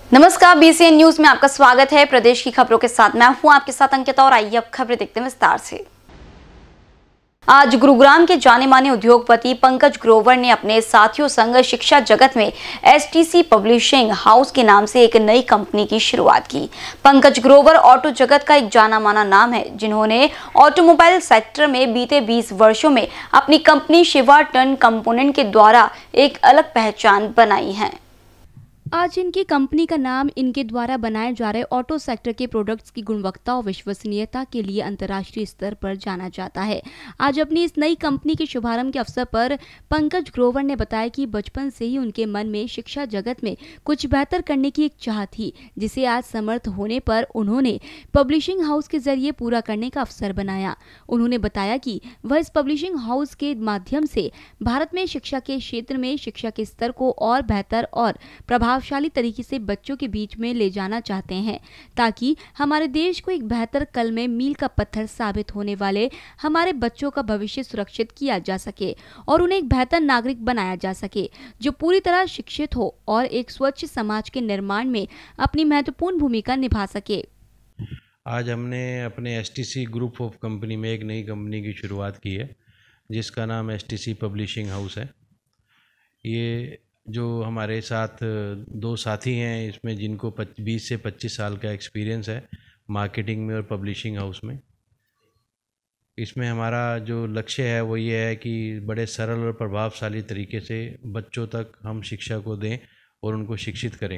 नमस्कार, BCN news में आपका स्वागत है। प्रदेश की खबरों के साथ मैं हूं आपके साथ अंकिता और आइए अब खबरें देखते हैं विस्तार से। आज गुरुग्राम के जाने माने उद्योगपति पंकज ग्रोवर ने अपने साथियों संग शिक्षा जगत में एसटीसी पब्लिशिंग हाउस के नाम से एक नई कंपनी की शुरुआत की। पंकज ग्रोवर ऑटो जगत का एक जाना माना नाम है, जिन्होंने ऑटोमोबाइल सेक्टर में बीते 20 वर्षों में अपनी कंपनी शिवा टर्न कंपोनेंट के द्वारा एक अलग पहचान बनाई है। आज इनकी कंपनी का नाम इनके द्वारा बनाए जा रहे ऑटो सेक्टर के प्रोडक्ट्स की गुणवत्ता और विश्वसनीयता के लिए अंतर्राष्ट्रीय स्तर पर जाना जाता है। आज अपनी इस नई कंपनी के शुभारंभ के अवसर पर पंकज ग्रोवर ने बताया कि बचपन से ही उनके मन में शिक्षा जगत में कुछ बेहतर करने की एक चाह थी, जिसे आज समर्थ होने पर उन्होंने पब्लिशिंग हाउस के जरिए पूरा करने का अवसर बनाया। उन्होंने बताया कि वह इस पब्लिशिंग हाउस के माध्यम से भारत में शिक्षा के क्षेत्र में शिक्षा के स्तर को और बेहतर और प्रभावशाली तरीके से बच्चों के बीच में ले जाना चाहते हैं, ताकि हमारे देश को एक बेहतर कल में मील का पत्थर साबित होने वाले हमारे बच्चों का भविष्य सुरक्षित किया जा सके और उन्हें एक बेहतर नागरिक बनाया जा सके, जो पूरी तरह शिक्षित हो और एक स्वच्छ समाज के निर्माण में अपनी महत्वपूर्ण भूमिका निभा सके। आज हमने अपने एसटीसी ग्रुप ऑफ कंपनी में एक नई कंपनी की शुरुआत की है, जिसका नाम एसटीसी पब्लिशिंग हाउस है। ये जो हमारे साथ दो साथी हैं, इसमें जिनको 20 से 25 साल का एक्सपीरियंस है मार्केटिंग में और पब्लिशिंग हाउस में। इसमें हमारा जो लक्ष्य है वो ये है कि बड़े सरल और प्रभावशाली तरीके से बच्चों तक हम शिक्षा को दें और उनको शिक्षित करें।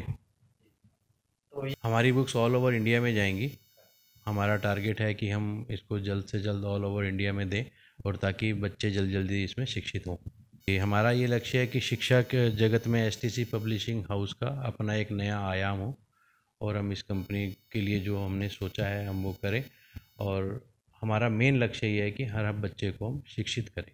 हमारी बुक्स ऑल ओवर इंडिया में जाएंगी। हमारा टारगेट है कि हम इसको जल्द से जल्द ऑल ओवर इंडिया में दें और ताकि बच्चे जल्दी इसमें शिक्षित हों। हमारा ये लक्ष्य है कि शिक्षा के जगत में एसटीसी पब्लिशिंग हाउस का अपना एक नया आयाम हो और हम इस कंपनी के लिए जो हमने सोचा है हम वो करें। और हमारा मेन लक्ष्य ये है कि हर बच्चे को हम शिक्षित करें।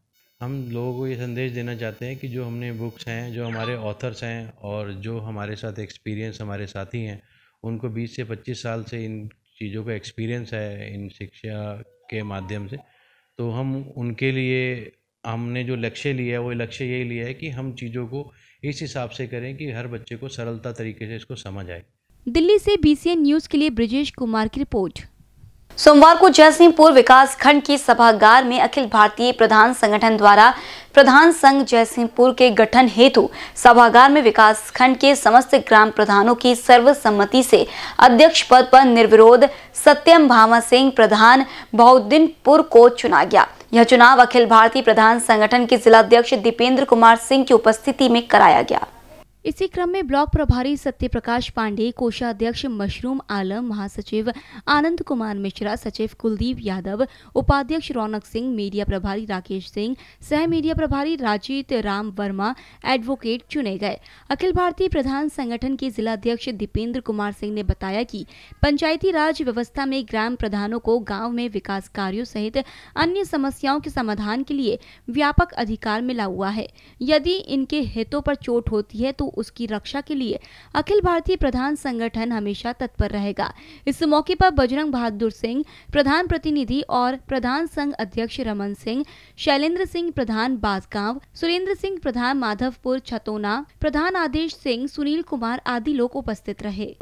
हम लोगों को ये संदेश देना चाहते हैं कि जो हमने बुक्स हैं, जो हमारे ऑथर्स हैं और जो हमारे साथ एक्सपीरियंस हमारे साथी हैं, उनको 20 से 25 साल से इन चीज़ों का एक्सपीरियंस है इन शिक्षा के माध्यम से। तो हम उनके लिए हमने जो लक्ष्य लिया है वो लक्ष्य यही लिया है कि हम चीज़ों को इस हिसाब से करें कि हर बच्चे को सरलता तरीके से इसको समझ आए। दिल्ली से बीसीएन न्यूज के लिए ब्रिजेश कुमार की रिपोर्ट। सोमवार को जयसिंहपुर विकास खंड की सभागार में अखिल भारतीय प्रधान संगठन द्वारा प्रधान संघ जयसिंहपुर के गठन हेतु सभागार में विकास खंड के समस्त ग्राम प्रधानों की सर्वसम्मति से अध्यक्ष पद पर निर्विरोध सत्यम भामा सिंह प्रधान बहुद्दीनपुर को चुना गया। यह चुनाव अखिल भारतीय प्रधान संगठन के जिलाध्यक्ष दीपेंद्र कुमार सिंह की उपस्थिति में कराया गया। इसी क्रम में ब्लॉक प्रभारी सत्यप्रकाश पांडे, कोषाध्यक्ष मशरूम आलम, महासचिव आनंद कुमार मिश्रा, सचिव कुलदीप यादव, उपाध्यक्ष रौनक सिंह, मीडिया प्रभारी राकेश सिंह, सह मीडिया प्रभारी राजीत राम वर्मा, एडवोकेट चुने गए। अखिल भारतीय प्रधान संगठन के जिलाध्यक्ष दीपेंद्र कुमार सिंह ने बताया कि पंचायती राज व्यवस्था में ग्राम प्रधानों को गाँव में विकास कार्यों सहित अन्य समस्याओं के समाधान के लिए व्यापक अधिकार मिला हुआ है। यदि इनके हितों पर चोट होती है तो उसकी रक्षा के लिए अखिल भारतीय प्रधान संगठन हमेशा तत्पर रहेगा। इस मौके पर बजरंग बहादुर सिंह प्रधान प्रतिनिधि और प्रधान संघ अध्यक्ष रमन सिंह, शैलेंद्र सिंह प्रधान बासगांव, सुरेंद्र सिंह प्रधान माधवपुर छतोना, प्रधान आदेश सिंह, सुनील कुमार आदि लोग उपस्थित रहे।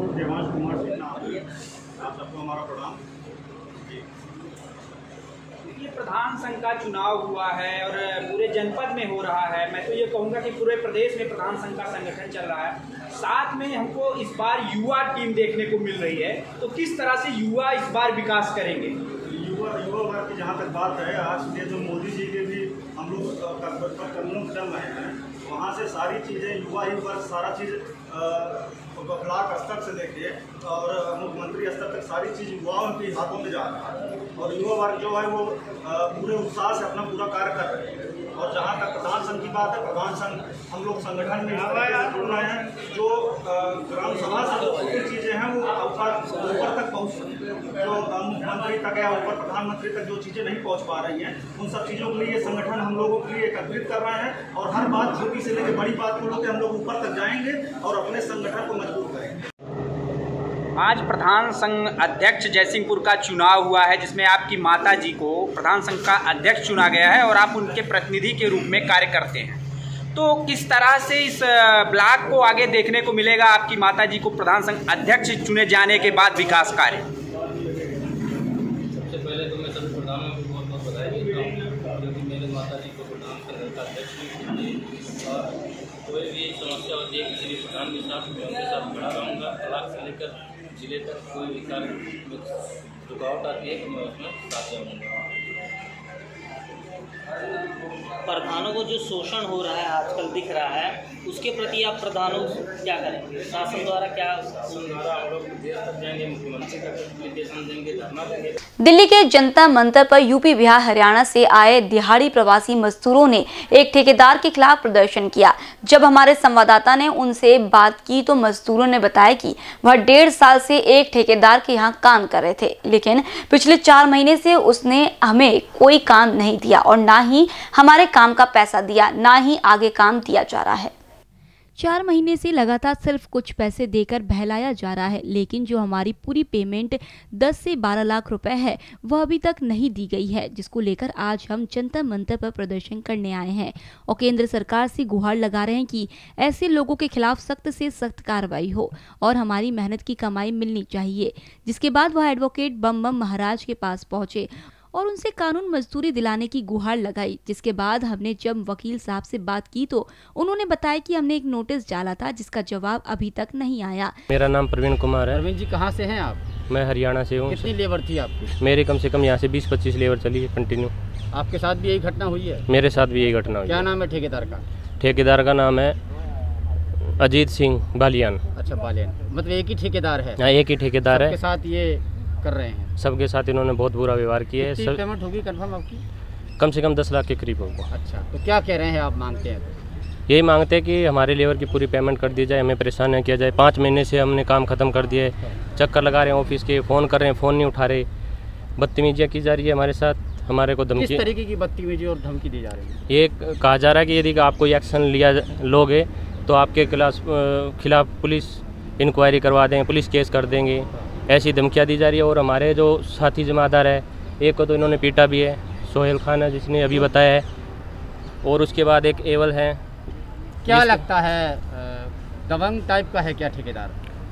प्रधान संघ का चुनाव हुआ है और पूरे जनपद में हो रहा है। मैं तो ये कहूँगा कि पूरे प्रदेश में प्रधान संघ का संगठन चल रहा है। साथ में हमको इस बार युवा टीम देखने को मिल रही है, तो किस तरह से युवा इस बार विकास करेंगे? युवा वर्ग की जहाँ तक बात है, आज ये जो मोदी जी के भी हम लोग कदमों चल रहे हैं, वहाँ से सारी चीज़ें युवा ही वर्ग सारा चीज़ ब्लॉक स्तर से लेके और मुख्यमंत्री स्तर तक सारी चीज़ युवाओं के हाथों में जा रहा है और युवा वर्ग जो है वो पूरे उत्साह से अपना पूरा कार्य कर रहे हैं। और जहाँ तक प्रधान संघ की बात है, प्रधान संघ हम लोग संगठन में जुड़ रहे हैं, जो ग्राम सभा से जो छोटी चीज़ें हैं वो ऊपर तक पहुँच, जो मुख्यमंत्री तक या ऊपर प्रधानमंत्री तक जो चीज़ें नहीं पहुँच पा रही हैं, उन सब चीज़ों के लिए संगठन हम लोगों के लिए एकत्रित कर रहे हैं और हर बात छोटी से लेकर बड़ी बात को लेकर हम लोग ऊपर तक जाएंगे और अपने संगठन को मजबूत करेंगे। आज प्रधान संघ अध्यक्ष जयसिंहपुर का चुनाव हुआ है, जिसमें आपकी माता जी को प्रधान संघ का अध्यक्ष चुना गया है और आप उनके प्रतिनिधि के रूप में कार्य करते हैं। तो किस तरह से इस ब्लॉक को आगे देखने को मिलेगा आपकी माता जी को प्रधान संघ अध्यक्ष चुने जाने के बाद विकास कार्य? सबसे पहले तो मैं सभी प्रधानों को बहुत बहुत बधाई देता हूँ, क्योंकि मेरे माता जी को प्रधान संघ का अध्यक्ष भी चुनिए और कोई भी समस्या होती है किसी भी प्रधान के साथ मैं उनके साथ खड़ा रहूँगा। ब्लॉक से लेकर जिले तक कोई भी कार्य में रुकावट आती है तो मैं उसमें साथ जाऊँगा। प्रधानों को जो शोषण हो रहा है आजकल दिख रहा है, उसके प्रति आप प्रधानों क्या करेंगे? शासन द्वारा क्या हम लोग देश तक जाएंगे, मुख्यमंत्री का निर्देशन देंगे, धरना देंगे। दिल्ली के जनता मंतर पर यूपी, बिहार, हरियाणा से आए दिहाड़ी प्रवासी मजदूरों ने एक ठेकेदार के खिलाफ प्रदर्शन किया। जब हमारे संवाददाता ने उनसे बात की तो मजदूरों ने बताया कि वह 1.5 साल से एक ठेकेदार के यहाँ काम कर रहे थे, लेकिन पिछले 4 महीने से उसने हमें कोई काम नहीं दिया और ना ही हमारे काम का पैसा दिया, ना ही आगे काम दिया जा रहा है। 4 महीने से लगातार सिर्फ कुछ पैसे देकर बहलाया जा रहा है, लेकिन जो हमारी पूरी पेमेंट 10 से 12 लाख रुपए है वह अभी तक नहीं दी गई है, जिसको लेकर आज हम जनता मंतर पर प्रदर्शन करने आए हैं और केंद्र सरकार से गुहार लगा रहे हैं कि ऐसे लोगों के खिलाफ सख्त से सख्त कार्रवाई हो और हमारी मेहनत की कमाई मिलनी चाहिए। जिसके बाद वह एडवोकेट बम महाराज के पास पहुंचे और उनसे कानून मजदूरी दिलाने की गुहार लगाई। जिसके बाद हमने जब वकील साहब से बात की तो उन्होंने बताया कि हमने एक नोटिस डाला था जिसका जवाब अभी तक नहीं आया। मेरा नाम प्रवीण कुमार है। प्रवीण जी कहाँ से हैं आप? मैं हरियाणा से हूँ। कितनी लेबर थी आपकी? मेरी कम से कम यहाँ से 20-25 लेबर चली है कंटिन्यू। आपके साथ भी यही घटना हुई है? मेरे साथ भी यही घटना हुई। क्या नाम है ठेकेदार का? ठेकेदार का नाम है अजीत सिंह बालियान। अच्छा, बालियान। मतलब एक ही ठेकेदार है? हाँ, एक ही ठेकेदार है। सबके साथ ये कर रहे हैं? सबके साथ इन्होंने बहुत बुरा व्यवहार किया है। कितनी पेमेंट होगी कंफर्म आपकी? कम से कम 10 लाख के करीब होगा। अच्छा, तो क्या कह रहे हैं आप, मांगते हैं? यही मांगते हैं कि हमारे लेबर की पूरी पेमेंट कर दी जाए, हमें परेशान न किया जाए। 5 महीने से हमने काम ख़त्म कर दिया है, चक्कर लगा रहे हैं ऑफिस के, फ़ोन कर रहे हैं, फ़ोन नहीं उठा रहे, बदतमीजियाँ की जा रही है हमारे साथ, हमारे को धमकी। किस तरीके की बदतमीजी और धमकी दी जा रही है? ये कहा जा रहा है कि यदि आप कोई एक्शन लोगे तो आपके खिलाफ पुलिस इंक्वायरी करवा देंगे, पुलिस केस कर देंगे, ऐसी धमकियाँ दी जा रही है। और हमारे जो साथी जमादार है, एक को तो इन्होंने पीटा भी है, सोहेल खान है जिसने अभी बताया है, और उसके बाद एक एवल है। क्या लगता है, दबंग टाइप का है क्या ठेकेदार?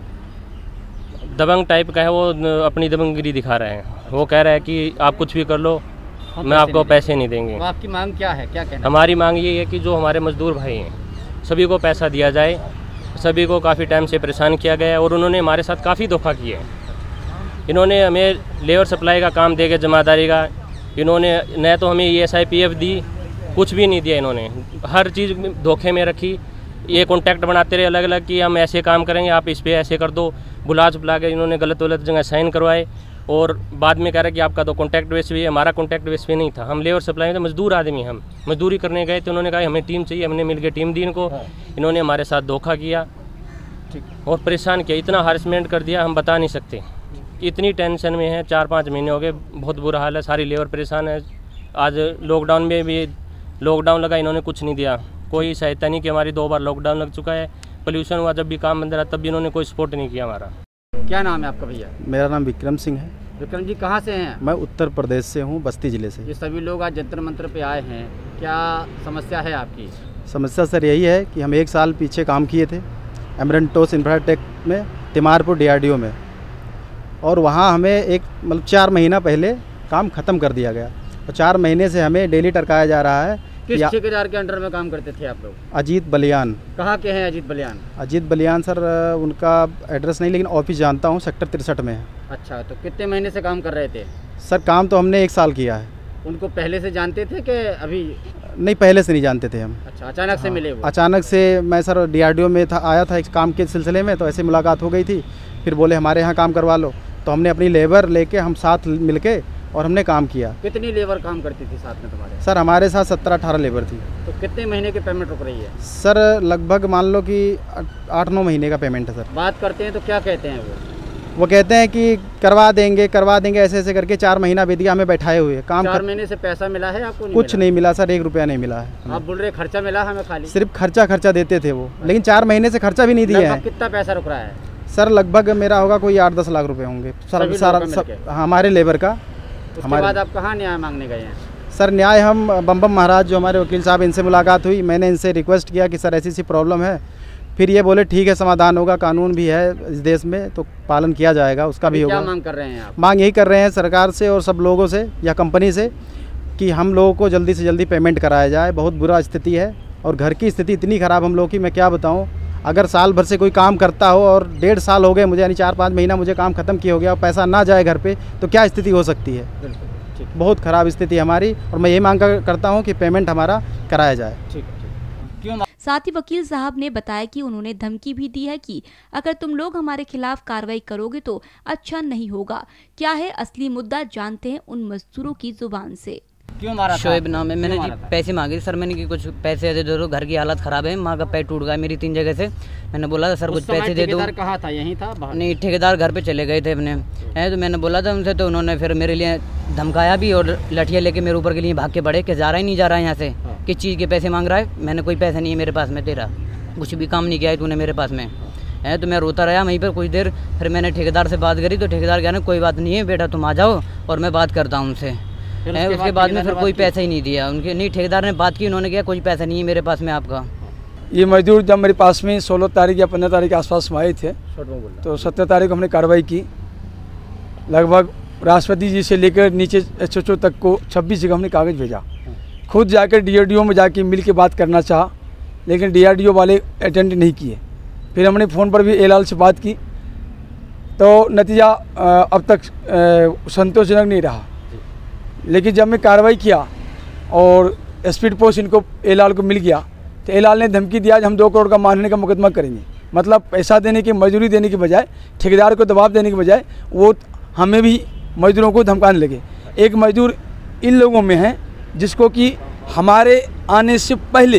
दबंग टाइप का है, वो अपनी दबंगगिरी दिखा रहे हैं। वो कह रहा है कि आप कुछ भी कर लो, मैं आपको पैसे नहीं देंगे। तो आपकी मांग क्या है, क्या कहना? हमारी मांग ये है कि जो हमारे मजदूर भाई हैं सभी को पैसा दिया जाए। सभी को काफ़ी टाइम से परेशान किया गया है और उन्होंने हमारे साथ काफ़ी धोखा किया है। इन्होंने हमें लेबर सप्लाई का काम दे के जमादारी का, इन्होंने न तो हमें ESIPF दी, कुछ भी नहीं दिया। इन्होंने हर चीज़ धोखे में रखी। ये कॉन्टैक्ट बनाते रहे अलग अलग कि हम ऐसे काम करेंगे, आप इस पर ऐसे कर दो, बुला के इन्होंने गलत जगह साइन करवाए और बाद में कह रहा कि आपका तो कॉन्टैक्ट बेस भी है। हमारा कॉन्टैक्ट बेस भी नहीं था, हम लेबर सप्लाई में तो मजदूर आदमी, हम मजदूरी करने गए तो उन्होंने कहा हमें टीम चाहिए, हमने मिल के टीम दी इनको। इन्होंने हमारे साथ धोखा किया और परेशान किया, इतना हारेसमेंट कर दिया हम बता नहीं सकते। इतनी टेंशन में है, 4-5 महीने हो गए, बहुत बुरा हाल है, सारी लेबर परेशान है। आज लॉकडाउन में भी लॉकडाउन लगा, इन्होंने कुछ नहीं दिया, कोई सहायता नहीं की। हमारी 2 बार लॉकडाउन लग चुका है, पोल्यूशन हुआ, जब भी काम बंद रहा तब भी इन्होंने कोई सपोर्ट नहीं किया हमारा। क्या नाम है आपका भैया? मेरा नाम विक्रम सिंह है। विक्रम जी कहाँ से हैं? मैं उत्तर प्रदेश से हूँ, बस्ती ज़िले से। ये सभी लोग आज जंतर मंतर पे आए हैं, क्या समस्या है आपकी? समस्या सर यही है कि हम 1 साल पीछे काम किए थे एमरेंटोस इंफ्राटेक में, तिमारपुर DRDO में, और वहाँ हमें 4 महीना पहले काम ख़त्म कर दिया गया और 4 महीने से हमें डेली टरकाया जा रहा है। किस ठेकेदार के अंडर में काम करते थे आप लोग? अजीत बलियान। कहाँ के हैं अजीत बलियान? अजीत बलियान सर, उनका एड्रेस नहीं, लेकिन ऑफिस जानता हूँ, सेक्टर 63 में है। अच्छा, तो कितने महीने से काम कर रहे थे? सर काम तो हमने 1 साल किया है। उनको पहले से जानते थे कि अभी? नहीं, पहले से नहीं जानते थे हम। अच्छा, अचानक से मिले वो? अचानक से मैं सर DRDO में आया था एक काम के सिलसिले में, तो ऐसे मुलाकात हो गई थी। फिर बोले हमारे यहाँ काम करवा लो, तो हमने अपनी लेबर लेके हम साथ मिलके और हमने काम किया। कितनी लेबर काम करती थी साथ में तुम्हारे? सर हमारे साथ 17-18 लेबर थी। तो कितने महीने की पेमेंट रुक रही है? सर लगभग मान लो कि 8-9 महीने का पेमेंट है सर। बात करते हैं तो क्या कहते हैं वो कहते हैं कि करवा देंगे ऐसे ऐसे करके 4 महीना बीत गया हमें बैठाए हुए। काम 4 महीने से पैसा मिला है आपको? कुछ नहीं मिला सर, 1 रुपया नहीं मिला है। आप बोल रहे खर्चा मिला हमें? खाली सिर्फ खर्चा देते थे वो, लेकिन 4 महीने से खर्चा भी नहीं दिया है। कितना पैसा रुक रहा है सर? लगभग मेरा होगा कोई 8-10 लाख रुपए होंगे सर, सारा हमारे लेबर का। उसके बाद आप कहाँ न्याय मांगने गए हैं? सर न्याय हम बम महाराज जो हमारे वकील साहब, इनसे मुलाकात हुई। मैंने इनसे रिक्वेस्ट किया कि सर ऐसी सी प्रॉब्लम है। फिर ये बोले ठीक है, समाधान होगा, कानून भी है इस देश में तो पालन किया जाएगा, उसका भी होगा। क्या मांग कर रहे हैं आप? मांग यही कर रहे हैं सरकार से और सब लोगों से या कंपनी से कि हम लोगों को जल्दी से जल्दी पेमेंट कराया जाए। बहुत बुरा स्थिति है और घर की स्थिति इतनी ख़राब हम लोगों की, मैं क्या बताऊँ। अगर साल भर से कोई काम करता हो और 1.5 साल हो गए मुझे, यानी 4-5 महीना मुझे काम ख़त्म किया हो गया और पैसा ना जाए घर पे, तो क्या स्थिति हो सकती है। बहुत ख़राब स्थिति हमारी और मैं यही मांग करता हूँ कि पेमेंट हमारा कराया जाए। ठीक। क्यों? साथ ही वकील साहब ने बताया कि उन्होंने धमकी भी दी है कि अगर तुम लोग हमारे खिलाफ कार्रवाई करोगे तो अच्छा नहीं होगा। क्या है असली मुद्दा, जानते हैं उन मजदूरों की जुबान से। क्यों मारा? शोएब नाम है। मैंने पैसे मांगे सर, मैंने कि कुछ पैसे दे दो, घर की हालत ख़राब है, माँ का पैर टूट गया मेरी 3 जगह से। मैंने बोला था सर कुछ पैसे दे दो। ठेकेदार कहाँ था? यहीं था? नहीं, ठेकेदार घर पे चले गए थे अपने। तो मैंने बोला था उनसे, तो उन्होंने फिर मेरे लिए धमकाया भी और लठियाँ लेके मेरे ऊपर के लिए भाग के पड़े कि जा रहा ही नहीं जा रहा है यहाँ से। किस चीज़ के पैसे मांग रहा है? मैंने कोई पैसा नहीं है मेरे पास में, तेरा कुछ भी काम नहीं किया है तूने मेरे पास में। तो मैं रोता रहा वहीं पर कुछ देर। फिर मैंने ठेकेदार से बात करी तो ठेकेदार कहना कोई बात नहीं है बेटा, तुम आ जाओ और मैं बात करता हूँ उनसे। उसके बाद में फिर कोई पैसा ही नहीं दिया उनके। नहीं, ठेकेदार ने बात की, उन्होंने कहा कोई पैसा नहीं है मेरे पास में आपका। ये मजदूर जब मेरे पास में 16 तारीख या 15 तारीख के आसपास में आए थे, तो 17 तारीख को हमने कार्रवाई की। लगभग राष्ट्रपति जी से लेकर नीचे HHO तक को 26 जगह हमने कागज़ भेजा। खुद जाकर DRDO में जाके मिल के बात करना चाहा, लेकिन DRDO वाले अटेंड नहीं किए। फिर हमने फ़ोन पर भी एलाल से बात की तो नतीजा अब तक संतोषजनक नहीं रहा। लेकिन जब मैं कार्रवाई किया और स्पीड पोस्ट इनको एलाल को मिल गया तो एलाल ने धमकी दिया कि हम 2 करोड़ का मानने का मुकदमा करेंगे। मतलब पैसा देने की, मजदूरी देने के बजाय, ठेकेदार को दबाव देने के बजाय वो हमें भी मजदूरों को धमकाने लगे। एक मजदूर इन लोगों में है जिसको कि हमारे आने से पहले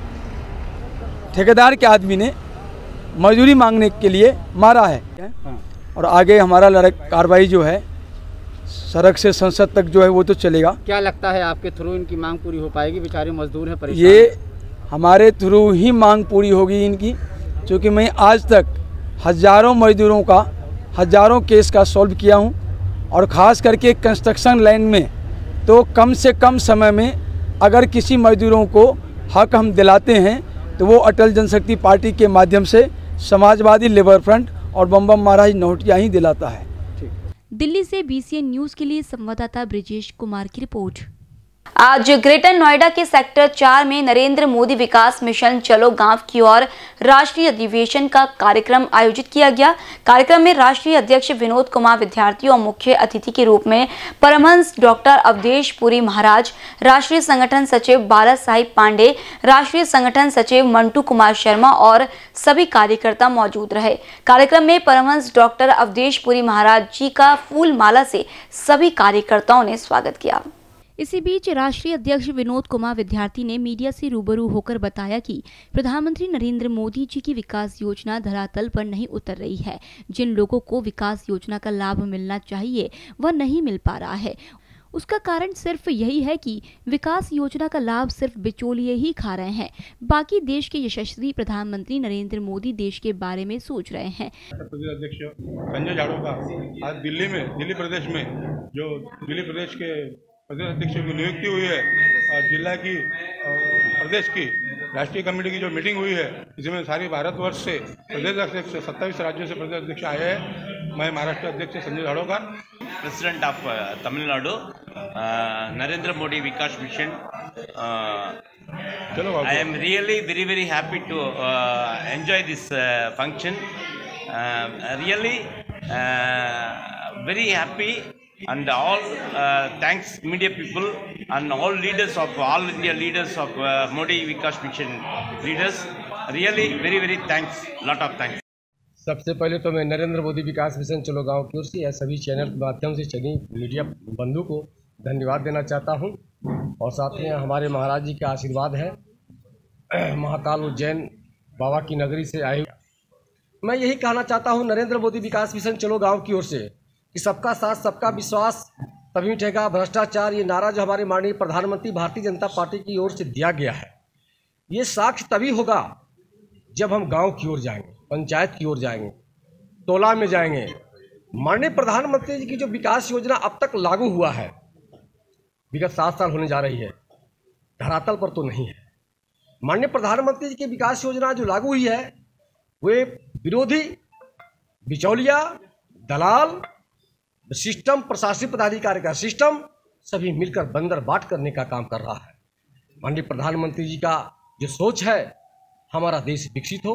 ठेकेदार के आदमी ने मजदूरी मांगने के लिए मारा है। और आगे हमारा कार्रवाई जो है सड़क से संसद तक जो है वो तो चलेगा। क्या लगता है आपके थ्रू इनकी मांग पूरी हो पाएगी? बेचारे मजदूर हैं, परेशान। ये हमारे थ्रू ही मांग पूरी होगी इनकी, क्योंकि मैं आज तक हज़ारों मजदूरों का, हज़ारों केस का सॉल्व किया हूँ। और ख़ास करके कंस्ट्रक्शन लाइन में तो कम से कम समय में अगर किसी मजदूरों को हक हम दिलाते हैं तो वो अटल जनशक्ति पार्टी के माध्यम से समाजवादी लेबर फ्रंट और बम महाराज नौटिया ही दिलाता है। दिल्ली से BCN न्यूज के लिए संवाददाता ब्रिजेश कुमार की रिपोर्ट। आज ग्रेटर नोएडा के सेक्टर 4 में नरेंद्र मोदी विकास मिशन चलो गांव की ओर राष्ट्रीय अधिवेशन का कार्यक्रम आयोजित किया गया। कार्यक्रम में राष्ट्रीय अध्यक्ष विनोद कुमार विद्यार्थी और मुख्य अतिथि के रूप में परमहंस डॉक्टर अवधेश पुरी महाराज, राष्ट्रीय संगठन सचिव बाला साहिब पांडे, राष्ट्रीय संगठन सचिव मंटू कुमार शर्मा और सभी कार्यकर्ता मौजूद रहे। कार्यक्रम में परमहंस डॉक्टर अवधेश पुरी महाराज जी का फूल माला से सभी कार्यकर्ताओं ने स्वागत किया। इसी बीच राष्ट्रीय अध्यक्ष विनोद कुमार विद्यार्थी ने मीडिया से रूबरू होकर बताया कि प्रधानमंत्री नरेंद्र मोदी जी की विकास योजना धरातल पर नहीं उतर रही है। जिन लोगों को विकास योजना का लाभ मिलना चाहिए वह नहीं मिल पा रहा है। उसका कारण सिर्फ यही है कि विकास योजना का लाभ सिर्फ बिचौलिए ही खा रहे हैं। बाकी देश के यशस्वी प्रधानमंत्री नरेंद्र मोदी देश के बारे में सोच रहे हैं। प्रदेश अध्यक्ष संजय झाड़ों आज दिल्ली प्रदेश में जो दिल्ली प्रदेश के प्रदेश अध्यक्ष की नियुक्ति हुई है और जिला की प्रदेश की राष्ट्रीय कमेटी की जो मीटिंग हुई है, इसमें सारी भारतवर्ष से प्रदेश अध्यक्ष 27 राज्यों से प्रदेश अध्यक्ष आए हैं। मैं महाराष्ट्र अध्यक्ष Sanjay Jhadokar, president of Tamil Nadu, Narendra Modi Vikas mission. I am really very happy to enjoy this function. Really very happy. And all thanks media people and all leaders of all India leaders of Modi Vikas Mission leaders. Really very thanks, lot of thanks. सबसे पहले तो मैं Narendra Modi Vikas mission चलो गांव की ओर से या सभी चैनल के माध्यम से सभी मीडिया बंधु को धन्यवाद देना चाहता हूं। और साथ में हमारे महाराज जी का आशीर्वाद है, महाकाल उज्जैन बाबा की नगरी से आए। मैं यही कहना चाहता हूं नरेंद्र मोदी विकास मिशन चलो गाँव की ओर से कि सबका साथ सबका विश्वास तभी मिटेगा भ्रष्टाचार, ये नारा जो हमारे माननीय प्रधानमंत्री भारतीय जनता पार्टी की ओर से दिया गया है, ये साक्ष्य तभी होगा जब हम गांव की ओर जाएंगे, पंचायत की ओर जाएंगे, टोला में जाएंगे। माननीय प्रधानमंत्री जी की जो विकास योजना अब तक लागू हुआ है, विगत 7 साल होने जा रही है, धरातल पर तो नहीं है। माननीय प्रधानमंत्री जी की विकास योजना जो लागू हुई है, वे विरोधी, बिचौलिया, दलाल, सिस्टम, प्रशासनिक पदाधिकारी का सिस्टम सभी मिलकर बंदर बाट करने का काम कर रहा है। माननीय प्रधानमंत्री जी का जो सोच है, हमारा देश विकसित हो,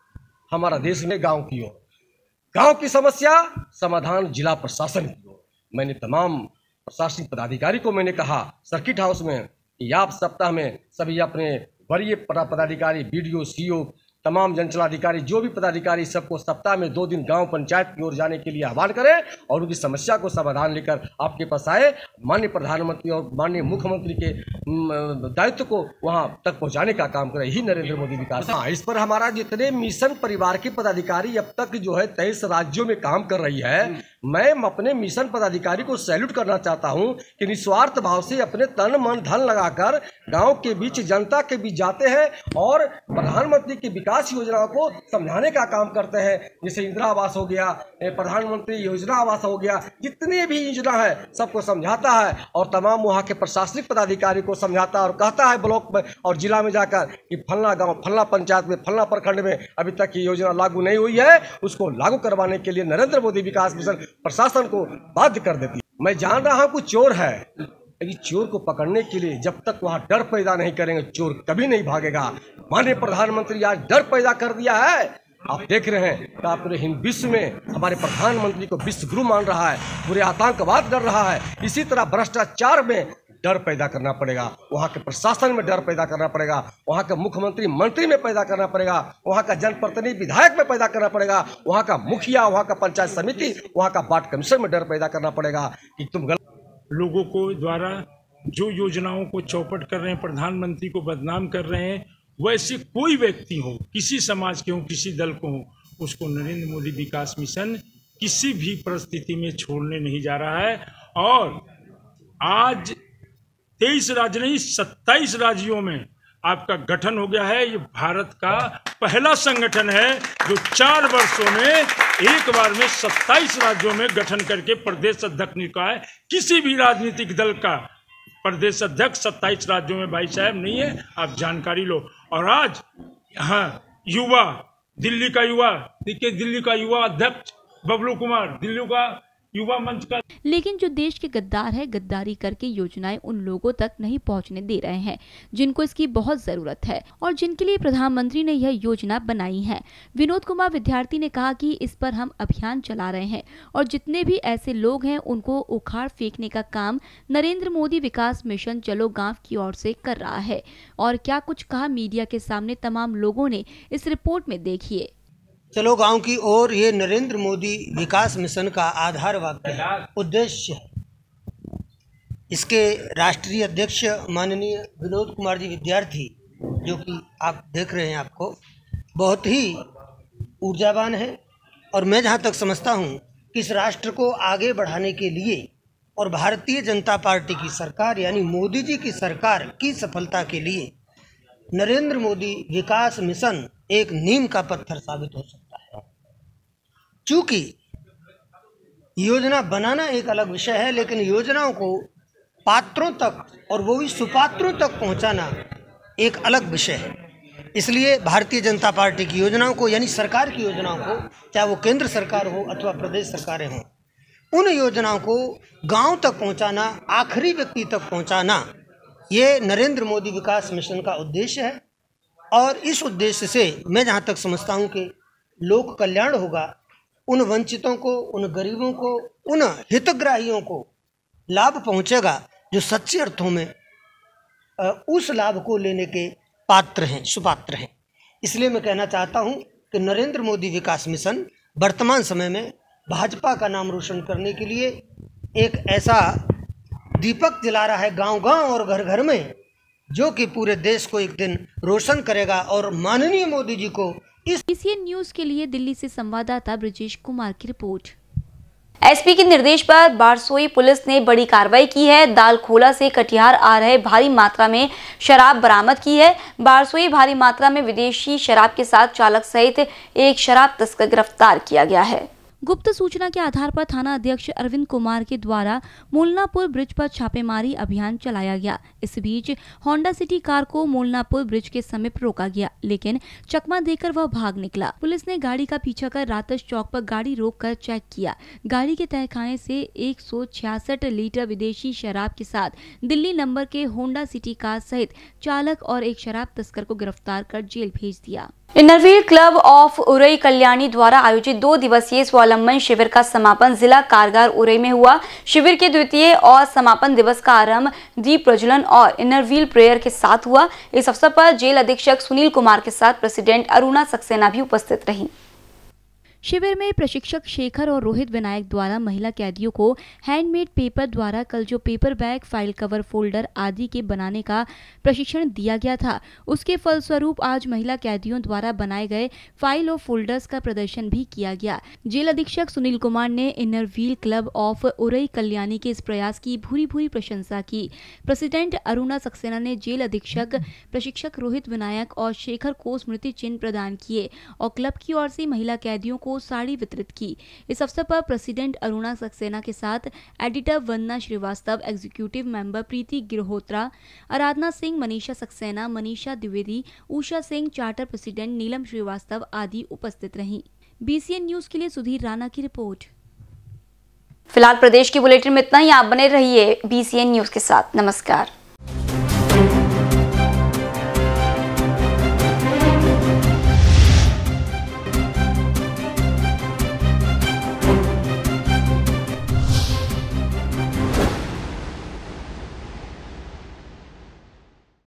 हमारा देश में गांव की ओर, गांव की समस्या समाधान जिला प्रशासन की ओर। मैंने तमाम प्रशासनिक पदाधिकारी को मैंने कहा सर्किट हाउस में कि आप सप्ताह में सभी अपने वरीय पदाधिकारी, बीडीओ, सीओ, तमाम जनचलाधिकारी, जो भी पदाधिकारी, सबको सप्ताह में 2 दिन गांव पंचायत की ओर जाने के लिए आह्वान करें और उनकी समस्या को समाधान लेकर आपके पास आए। माननीय प्रधानमंत्री और माननीय मुख्यमंत्री के दायित्व को वहां तक पहुंचाने का काम करें, यही नरेंद्र मोदी विकास। इस पर हमारा जितने मिशन परिवार के पदाधिकारी अब तक जो है 23 राज्यों में काम कर रही है, मैं अपने मिशन पदाधिकारी को सैल्यूट करना चाहता हूं कि निस्वार्थ भाव से अपने तन मन धन लगाकर गांव के बीच, जनता के बीच जाते हैं और प्रधानमंत्री की विकास योजनाओं को समझाने का काम करते हैं। जैसे इंदिरा आवास हो गया, प्रधानमंत्री योजना आवास हो गया, जितनी भी योजना है सबको समझाता है और तमाम वहाँ के प्रशासनिक पदाधिकारी को समझाता है और कहता है ब्लॉक में और जिला में जाकर कि फलना गाँव, फलना पंचायत में, फलना प्रखंड में अभी तक ये योजना लागू नहीं हुई है, उसको लागू करवाने के लिए नरेंद्र मोदी विकास मिशन प्रशासन को बाध्य कर देती है। मैं जान रहा हूँ कुछ चोर है, लेकिन चोर को पकड़ने के लिए जब तक वहाँ डर पैदा नहीं करेंगे, चोर कभी नहीं भागेगा। माननीय प्रधानमंत्री आज डर पैदा कर दिया है। आप देख रहे हैं कि पूरे हिंद विश्व में हमारे प्रधानमंत्री को विश्व गुरु मान रहा है, पूरे आतंकवाद डर रहा है। इसी तरह भ्रष्टाचार में डर पैदा करना पड़ेगा, वहाँ के प्रशासन में डर पैदा करना पड़ेगा, वहाँ के मुख्यमंत्री मंत्री में पैदा करना पड़ेगा, वहाँ का जनप्रतिनिधि विधायक में पैदा करना पड़ेगा, वहाँ का मुखिया, वहाँ का पंचायत समिति, वहाँ का वार्ड कमिश्नर में डर पैदा करना पड़ेगा कि तुम लोगों को द्वारा जो योजनाओं को चौपट कर रहे हैं, प्रधानमंत्री को बदनाम कर रहे हैं, वैसे कोई व्यक्ति हो, किसी समाज के हो, किसी दल को हो, उसको नरेंद्र मोदी विकास मिशन किसी भी परिस्थिति में छोड़ने नहीं जा रहा है। और आज 23 राज्य नहीं 27 राज्यों में आपका गठन हो गया है। ये भारत का पहला संगठन है जो 4 वर्षों में एक बार में 27 राज्यों में गठन करके प्रदेश अध्यक्ष नियुक्त है। किसी भी राजनीतिक दल का प्रदेश अध्यक्ष 27 राज्यों में भाई साहब नहीं है, आप जानकारी लो। और आज यहाँ युवा, दिल्ली का युवा अध्यक्ष बबलू कुमार, दिल्ली का युवा मंच का। लेकिन जो देश के गद्दार है, गद्दारी करके योजनाएं उन लोगों तक नहीं पहुंचने दे रहे हैं जिनको इसकी बहुत जरूरत है और जिनके लिए प्रधानमंत्री ने यह योजना बनाई है। विनोद कुमार विद्यार्थी ने कहा कि इस पर हम अभियान चला रहे हैं और जितने भी ऐसे लोग हैं उनको उखाड़ फेंकने का काम नरेंद्र मोदी विकास मिशन चलो गाँव की ओर से कर रहा है। और क्या कुछ कहा मीडिया के सामने तमाम लोगों ने, इस रिपोर्ट में देखिए। चलो गांव की ओर ये नरेंद्र मोदी विकास मिशन का आधार वाक्य है, उद्देश्य है। इसके राष्ट्रीय अध्यक्ष माननीय विनोद कुमार जी विद्यार्थी, जो कि आप देख रहे हैं, आपको बहुत ही ऊर्जावान है। और मैं जहां तक समझता हूं कि इस राष्ट्र को आगे बढ़ाने के लिए और भारतीय जनता पार्टी की सरकार यानी मोदी जी की सरकार की सफलता के लिए नरेंद्र मोदी विकास मिशन एक नीम का पत्थर साबित हो सकता है। चूंकि योजना बनाना एक अलग विषय है, लेकिन योजनाओं को पात्रों तक और वो भी सुपात्रों तक पहुंचाना एक अलग विषय है। इसलिए भारतीय जनता पार्टी की योजनाओं को यानी सरकार की योजनाओं को, चाहे वो केंद्र सरकार हो अथवा प्रदेश सरकारें हों, उन योजनाओं को गांव तक पहुंचाना, आखिरी व्यक्ति तक पहुंचाना, ये नरेंद्र मोदी विकास मिशन का उद्देश्य है। और इस उद्देश्य से मैं जहाँ तक समझता हूँ कि लोक कल्याण होगा, उन वंचितों को, उन गरीबों को, उन हितग्राहियों को लाभ पहुँचेगा जो सच्चे अर्थों में उस लाभ को लेने के पात्र हैं, सुपात्र हैं। इसलिए मैं कहना चाहता हूँ कि नरेंद्र मोदी विकास मिशन वर्तमान समय में भाजपा का नाम रोशन करने के लिए एक ऐसा दीपक जला रहा है गांव-गांव और घर-घर में, जो कि पूरे देश को एक दिन रोशन करेगा। और माननीय मोदी जी को इसी न्यूज के लिए दिल्ली से संवाददाता ब्रजेश कुमार की रिपोर्ट। एसपी के निर्देश पर बारसोई पुलिस ने बड़ी कार्रवाई की है। दालखोला से कटिहार आ रहे भारी मात्रा में शराब बरामद की है। बारसोई भारी मात्रा में विदेशी शराब के साथ चालक सहित एक शराब तस्कर गिरफ्तार किया गया है। गुप्त सूचना के आधार पर थाना अध्यक्ष अरविंद कुमार के द्वारा मोलनापुर ब्रिज पर छापेमारी अभियान चलाया गया। इस बीच होंडा सिटी कार को मोलनापुर ब्रिज के समीप रोका गया, लेकिन चकमा देकर वह भाग निकला। पुलिस ने गाड़ी का पीछा कर रातस चौक पर गाड़ी रोककर चेक किया। गाड़ी के तहखाने से 166 लीटर विदेशी शराब के साथ दिल्ली नंबर के होंडा सिटी कार सहित चालक और एक शराब तस्कर को गिरफ्तार कर जेल भेज दिया। Inner Wheel Club of Orai Kalyani द्वारा आयोजित 2 दिवसीय स्वावलंबन शिविर का समापन जिला कारागार उरई में हुआ। शिविर के द्वितीय और समापन दिवस का आरंभ दीप प्रज्वलन और इनरव्हील प्रेयर के साथ हुआ। इस अवसर पर जेल अधीक्षक सुनील कुमार के साथ प्रेसिडेंट अरुणा सक्सेना भी उपस्थित रही। शिविर में प्रशिक्षक शेखर और रोहित विनायक द्वारा महिला कैदियों को हैंडमेड पेपर द्वारा कल जो paper bag, file cover, folder आदि के बनाने का प्रशिक्षण दिया गया था, उसके फलस्वरूप आज महिला कैदियों द्वारा बनाए गए फाइल और फोल्डर्स का प्रदर्शन भी किया गया। जेल अधीक्षक सुनील कुमार ने Inner Wheel Club of Orai Kalyani के इस प्रयास की भूरी प्रशंसा की। प्रेसिडेंट अरुणा सक्सेना ने जेल अधीक्षक, प्रशिक्षक रोहित विनायक और शेखर को स्मृति चिन्ह प्रदान किए और क्लब की ओर से महिला कैदियों को साड़ी वितरित की। इस अवसर पर प्रेसिडेंट अरुणा सक्सेना के साथ editor Vandana Srivastava, executive member Preeti Girhotra, Aradhana Singh, Manisha Saxena, Manisha Dwivedi, Usha Singh, charter president Neelam Srivastava आदि उपस्थित रहीं। BCN न्यूज के लिए सुधीर राणा की रिपोर्ट। फिलहाल प्रदेश की बुलेटिन में इतना ही। आप बने रहिए BCN न्यूज के साथ। नमस्कार।